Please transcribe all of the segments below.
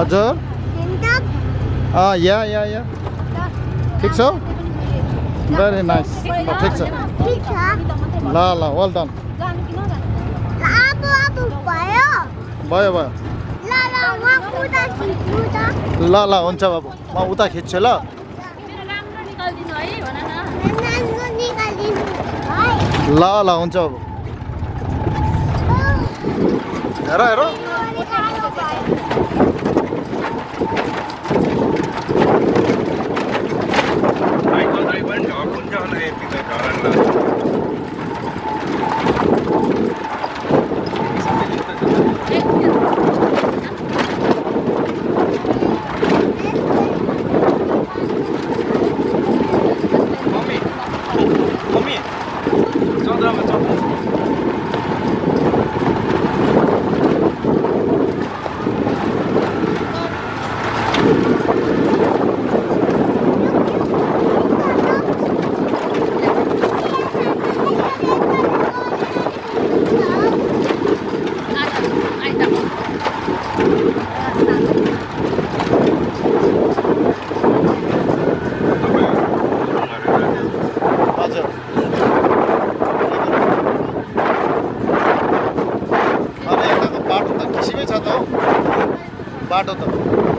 हजुर या ठिक छ भेरी नाइस ठिक छ ल वेल डन भयो ल हुन्छ बाबु म उता खिच्छु ल ल हुन्छ बाबु हेर बाटो त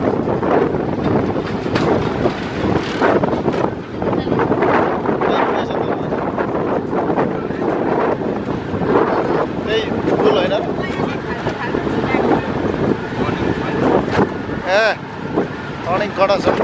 त्यही पुल होइन ए टर्निङ कडा छ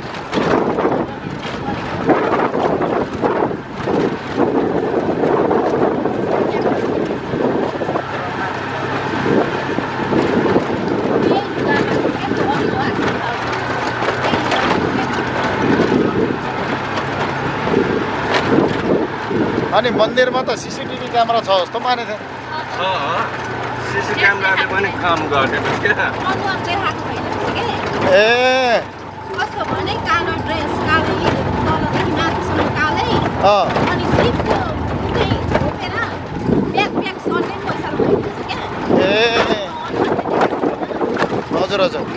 अनि मन्दिरमा त सीसीटीभी क्यामेरा छ जस्तो मानेथे सीसी क्यामेराले पनि काम गर्दैन क्या ए कस्तो भने कालो ड्रेस कालो तलदेखि माथिसम्म कालै अनि सिट चाहिँ झोकेर ब्याग सर्ने पैसा लगाइदिन्छ क्या ए हजुर हजुर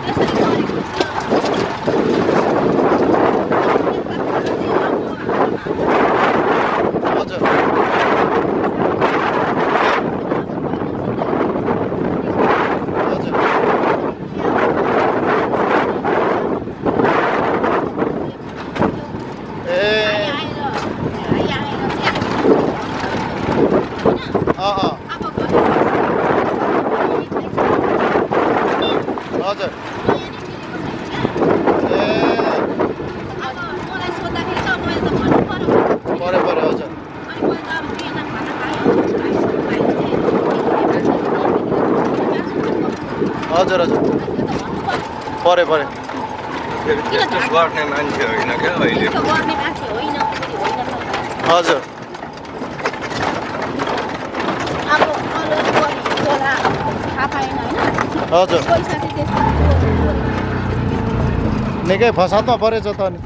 हजुर हजुर परे त्यस्तो गर्ने मान्छे होइन क्या अहिले हजुर हजुर निकै फसादमा परेछ त अनि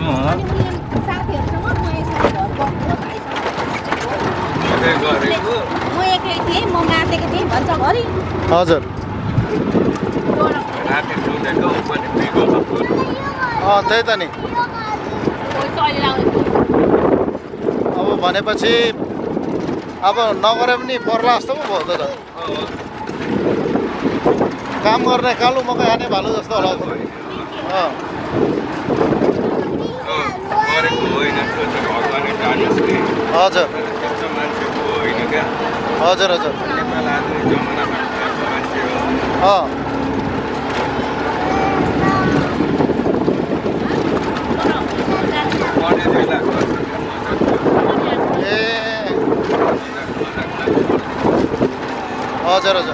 हजुर त्यही त नि अब भनेपछि अब नगरे पनि पर्ला जस्तो पो भयो त काम गर्ने कालो मकै हाने भालु जस्तो होला हजुर हजुर हजुर हजुर हजुर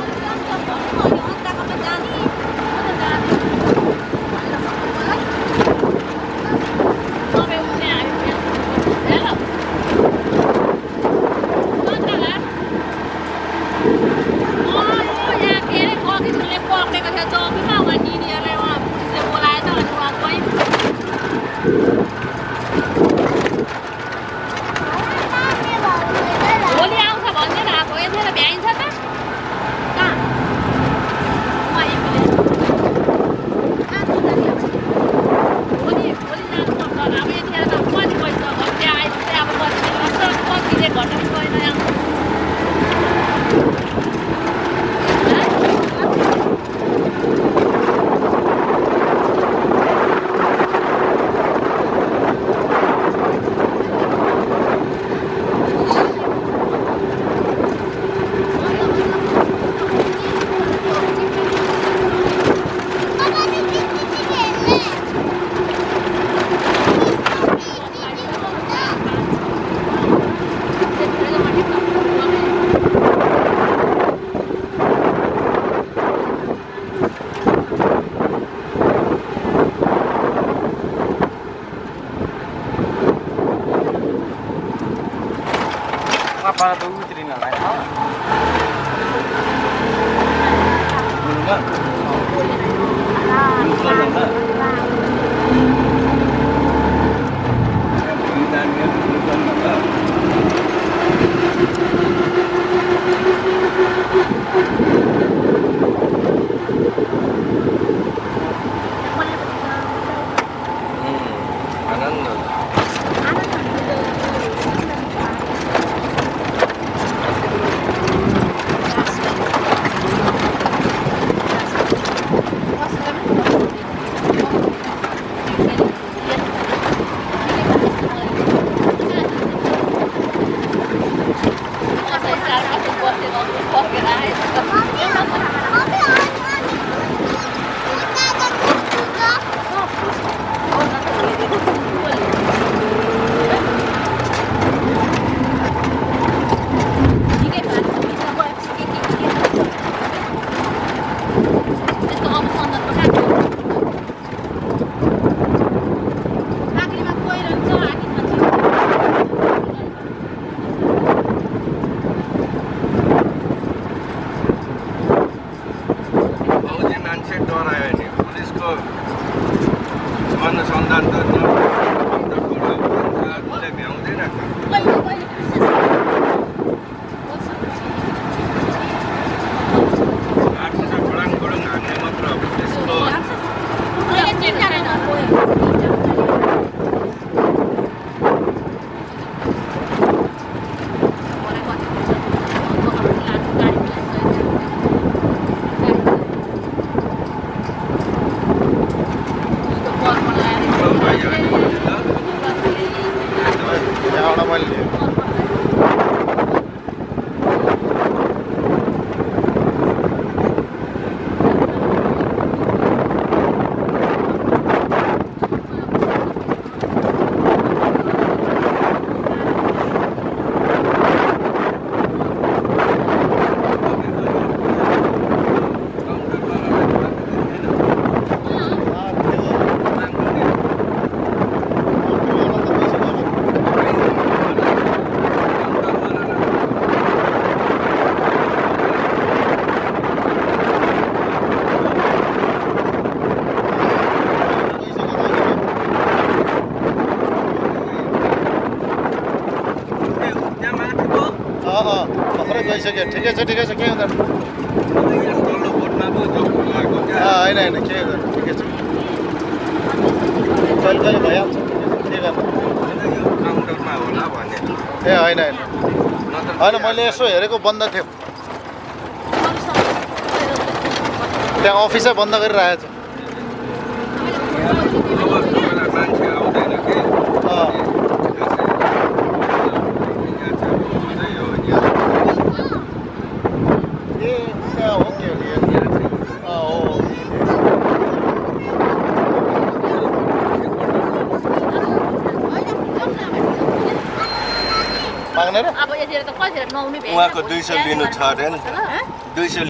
गइसक्यो ठिकै छ केही हुँदैन होइन होइन केही हुँदैन ठिकै छ कहिले कहिले भइहाल्छ के गर्नु ए होइन होइन होइन मैले यसो हेरेको बन्द थियो त्यहाँ अफिसै बन्द गरिरहेको छ अब यतिखेर त कतिखेर 9 नै भ्याइ उहाँको 200 लिनु छ अरे नि 200